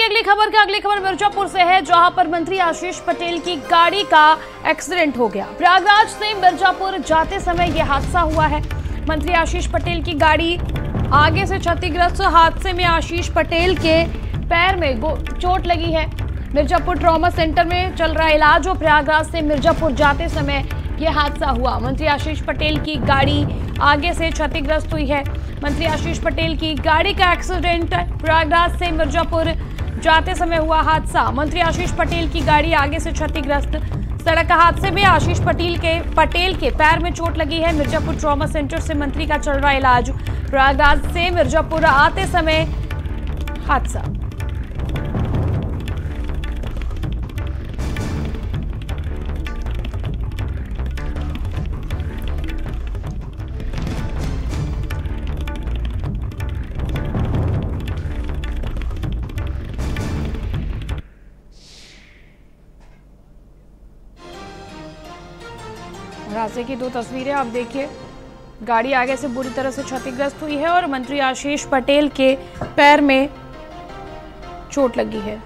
अगली खबर मिर्जापुर से है, जहां पर मंत्री आशीष पटेल की गाड़ी का एक्सीडेंट हो गया। प्रयागराज से मिर्जापुर जाते समय यह हादसा हुआ है। मंत्री आशीष पटेल की गाड़ी आगे से क्षतिग्रस्त। हादसे में आशीष पटेल के पैर में चोट लगी है। मिर्जापुर ट्रॉमा सेंटर में चल रहा इलाज और प्रयागराज से मिर्जापुर जाते समय यह हादसा हुआ। मंत्री आशीष पटेल की गाड़ी आगे से क्षतिग्रस्त हुई है। मंत्री आशीष पटेल की गाड़ी का एक्सीडेंट, प्रयागराज से मिर्जापुर जाते समय हुआ हादसा। मंत्री आशीष पटेल की गाड़ी आगे से क्षतिग्रस्त। सड़क हादसे में आशीष पटेल के पैर में चोट लगी है। मिर्जापुर ट्रॉमा सेंटर से मंत्री का चल रहा इलाज। प्रयागराज से मिर्जापुर आते समय हादसा। हादसे की दो तस्वीरें आप देखिए। गाड़ी आगे से बुरी तरह से क्षतिग्रस्त हुई है और मंत्री आशीष पटेल के पैर में चोट लगी है।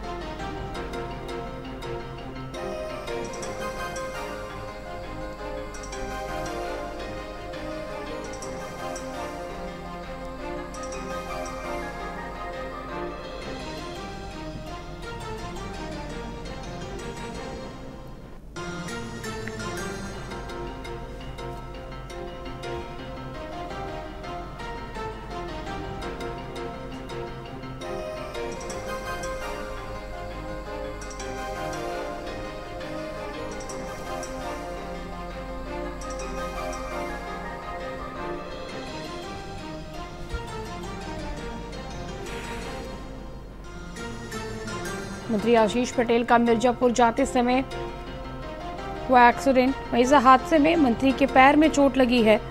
मंत्री आशीष पटेल का मिर्जापुर जाते समय हुआ एक्सीडेंट। वहीं इस हादसे में मंत्री के पैर में चोट लगी है।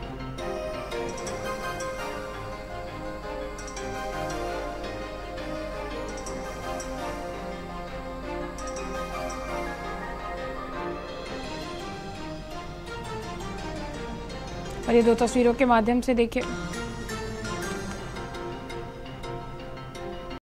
और ये दो तस्वीरों के माध्यम से देखिए।